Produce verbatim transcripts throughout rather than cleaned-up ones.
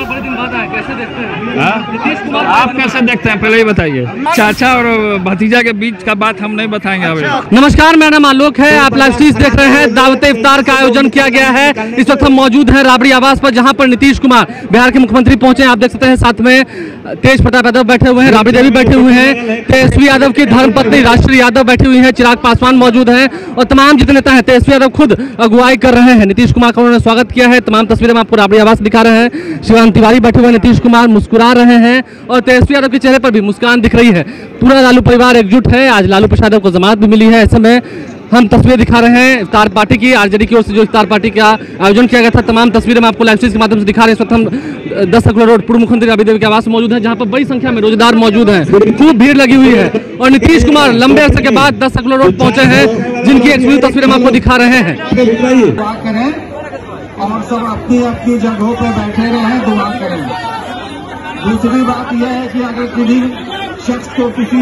बड़े दिन बाद आए, कैसे देखते हैं? हाँ? नीतीश कुमार आप कैसे देखते हैं, पहले ही बताइए। चाचा और भतीजा के बीच का बात हम नहीं बताएंगे अभी। नमस्कार, मेरा नाम आलोक है, आप लाइव स्ट्रीम देख रहे हैं। दावत इफ्तार का आयोजन किया गया है। इस वक्त हम मौजूद हैं राबड़ी आवास पर, जहां पर नीतीश कुमार बिहार के मुख्यमंत्री पहुंचे हैं। आप देख सकते हैं साथ में तेज प्रताप यादव बैठे हुए हैं, राबड़ी देवी बैठे हुए हैं, तेजस्वी यादव की धर्मपत्नी राष्ट्रीय यादव बैठी हुई है, चिराग पासवान मौजूद हैं और तमाम जितने नेता हैं। तेजस्वी यादव खुद अगुवाई कर रहे हैं, नीतीश कुमार का उन्होंने स्वागत किया है। तमाम तस्वीरें हम आपको राबड़ी आवास दिखा रहे हैं। शिवानंद तिवारी बैठे हुए, नीतीश कुमार मुस्कुरा रहे हैं और तेजस्वी यादव के चेहरे पर भी मुस्कान दिख रही है। पूरा लालू परिवार एकजुट है। आज लालू प्रसाद यादव को जमानत भी मिली है। ऐसे में हम तस्वीरें दिखा रहे हैं इफ्तार पार्टी की, आरजेडी की ओर से जो इफ्तार पार्टी का आयोजन किया गया था। तमाम तस्वीरें हम आपको लाइव स्ट्रीम के माध्यम से दिखा रहे हैं। इस वक्त हम दस अकबर रोड पूर्व मुख्यमंत्री राबड़ी देवी के आवास में मौजूद है, जहां पर बड़ी संख्या में रोजगार मौजूद हैं। खूब भीड़ लगी हुई है और नीतीश कुमार लंबे अरसे के बाद दस अकबर रोड पहुंचे हैं, जिनकी एक तस्वीरें हम आपको दिखा रहे हैं। और सब अपनी अपनी जगहों पे बैठे रहें, दुआ करें। दूसरी बात यह है कि अगर किसी शख्स को किसी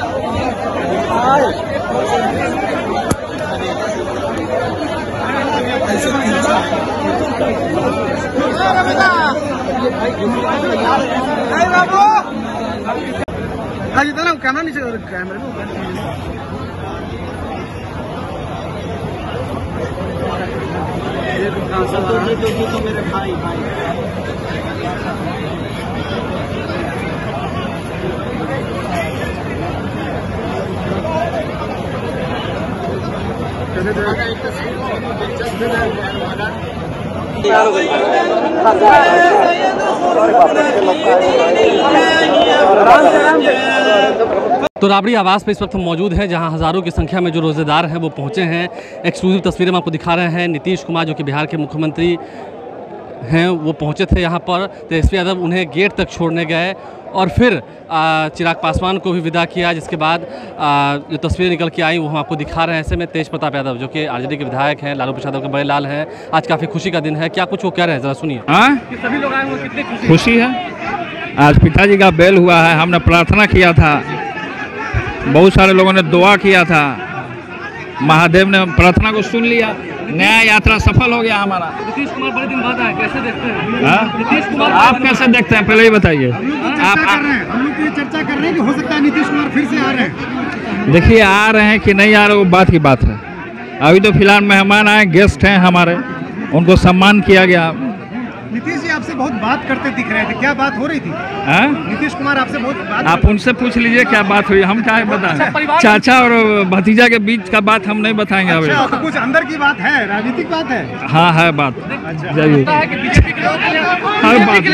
कैमरा नीचे कैमरे में तो मेरे भाई भाई तो राबड़ी आवास पे इस वक्त हम मौजूद हैं, जहां हज़ारों की संख्या में जो रोज़ेदार हैं वो पहुंचे हैं। एक्सक्लूसिव तस्वीरें हम आपको दिखा रहे हैं। नीतीश कुमार जो कि बिहार के मुख्यमंत्री हैं वो पहुंचे थे यहाँ पर। तेजस्वी यादव उन्हें गेट तक छोड़ने गए और फिर चिराग पासवान को भी विदा किया, जिसके बाद आ, जो तस्वीरें निकल के आई वो हम आपको दिखा रहे हैं। ऐसे में तेज प्रताप यादव जो कि आरजेडी के विधायक हैं, लालू प्रसाद के बड़े लाल हैं, आज काफ़ी खुशी का दिन है। क्या कुछ वो कह रहे हैं, ज़रा सुनिए। हाँ, सभी लोग आए हुए, कितनी खुशी खुशी है। आज पिताजी का बेल हुआ है, हमने प्रार्थना किया था, बहुत सारे लोगों ने दुआ किया था, महादेव ने प्रार्थना को सुन लिया, नया यात्रा सफल हो गया हमारा। नीतीश कुमार बड़े दिन बाद आए, कैसे देखते हैं? हाँ? नीतीश कुमार आप कैसे देखते हैं, पहले ही बताइए। आप हम लोग ये चर्चा कर रहे हैं कि हो सकता है नीतीश कुमार फिर से आ रहे हैं। देखिए, आ रहे हैं कि नहीं आ रहे वो बात की बात है। अभी तो फिलहाल मेहमान आए, गेस्ट हैं हमारे, उनको सम्मान किया गया। नीतीश जी आपसे बहुत बात करते दिख रहे थे, क्या बात हो रही थी? हाँ? नीतीश कुमार आपसे बहुत बात आप उनसे पूछ लीजिए क्या बात हुई, हम क्या बताएं। चाचा और भतीजा के बीच का बात हम नहीं बताएंगे अभी। अच्छा, तो कुछ अंदर की बात है, राजनीतिक बात है। हाँ है बात, जरूर हर बात।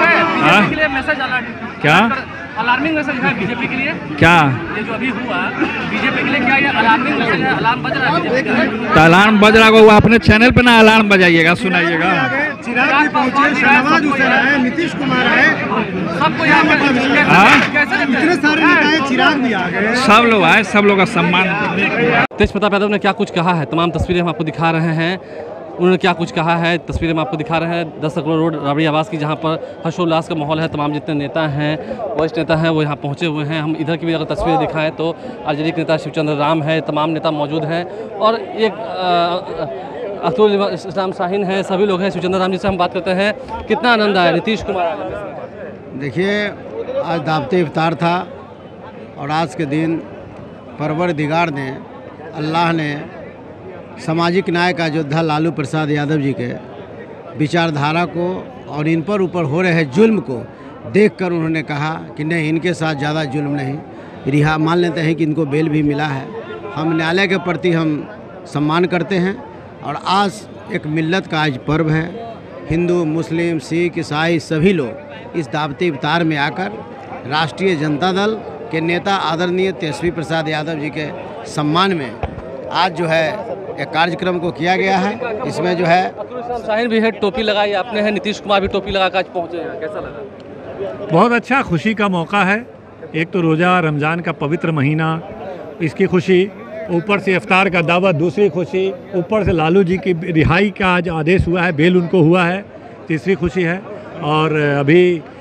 क्या अलार्मिंग मैसेज है बीजेपी के लिए? क्या ये जो अभी हुआ बीजेपी के लिए, क्या ये अलार्मिंग मैसेज है? अलार्म बज रहा है? तो अलार्म बज रहा होगा, वो अपने चैनल पे ना अलार्म बजाइएगा, सुनाइएगा। चिराग भी पहुंचे, शहनाज हुसैन आए, नीतीश कुमार आए, सबको यहाँ पर इतने सारे नेता हैं, चिराग भी आ गए, सब लोग आए, सब लोग का सम्मान। तेज प्रताप यादव ने क्या कुछ कहा है, तमाम तस्वीरें हम आपको दिखा रहे हैं। उन्होंने क्या कुछ कहा है, तस्वीरें हम आपको दिखा रहे हैं। दस अकबर रोड राबड़ी आवास की, जहाँ पर हर्षोल्लास का माहौल है। तमाम जितने नेता हैं, वरिष्ठ नेता हैं, वो यहाँ पहुँचे हुए हैं। हम इधर की भी अगर तस्वीरें दिखाएं तो आरजेडी के नेता शिवचंद्र राम है, तमाम नेता मौजूद हैं और एक अख्तरुल इस्लाम शाहीन है, सभी लोग हैं। शिवचंद्र राम जी से हम बात करते हैं, कितना आनंद आया नीतीश कुमार? देखिए, आज दावत इफ्तार था और आज के दिन परवरदिगार ने, अल्लाह ने सामाजिक न्याय का योद्धा लालू प्रसाद यादव जी के विचारधारा को और इन पर ऊपर हो रहे जुल्म को देखकर उन्होंने कहा कि नहीं, इनके साथ ज़्यादा जुल्म नहीं, रिहा मान लेते हैं कि इनको बेल भी मिला है। हम न्यायालय के प्रति हम सम्मान करते हैं और आज एक मिल्लत का आज पर्व है। हिंदू, मुस्लिम, सिख, ईसाई सभी लोग इस दावत इफ्तार में आकर राष्ट्रीय जनता दल के नेता आदरणीय तेजस्वी प्रसाद यादव जी के सम्मान में आज जो है एक कार्यक्रम को किया गया है। इसमें जो है शाहीन भी है, टोपी लगाई आपने है, नीतीश कुमार भी टोपी लगा कर आज पहुँचे हैं, कैसा लगा? बहुत अच्छा, खुशी का मौका है। एक तो रोज़ा रमज़ान का पवित्र महीना, इसकी खुशी, ऊपर से इफ्तार का दावत, दूसरी खुशी, ऊपर से लालू जी की रिहाई का आज आदेश हुआ है, बेल उनको हुआ है, तीसरी खुशी है। और अभी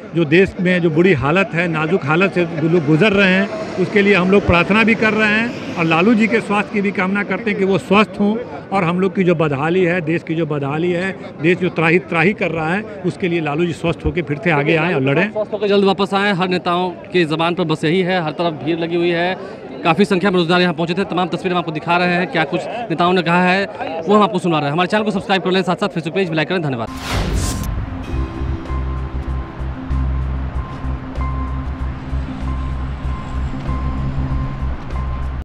जो देश में जो बुरी हालत है, नाजुक हालत से जो लोग गुजर रहे हैं, उसके लिए हम लोग प्रार्थना भी कर रहे हैं और लालू जी के स्वास्थ्य की भी कामना करते हैं कि वो स्वस्थ हों और हम लोग की जो बदहाली है, देश की जो बदहाली है, देश जो त्राही त्राही कर रहा है, उसके लिए लालू जी स्वस्थ होकर फिर से आगे आएँ और लड़ें। स्वस्थ होकर जल्द वापस आएँ। हर नेताओं के ज़बान पर बस यही है, हर तरफ भीड़ लगी हुई है, काफ़ी संख्या में रोजगार यहाँ पहुंचे थे। तमाम तस्वीरें हम आपको दिखा रहे हैं, क्या कुछ नेताओं ने कहा है वो हम आपको सुना रहे हैं। हमारे चैनल को सब्सक्राइब कर लें, साथ साथ फेसबुक पेज भी लाइक करें। धन्यवाद।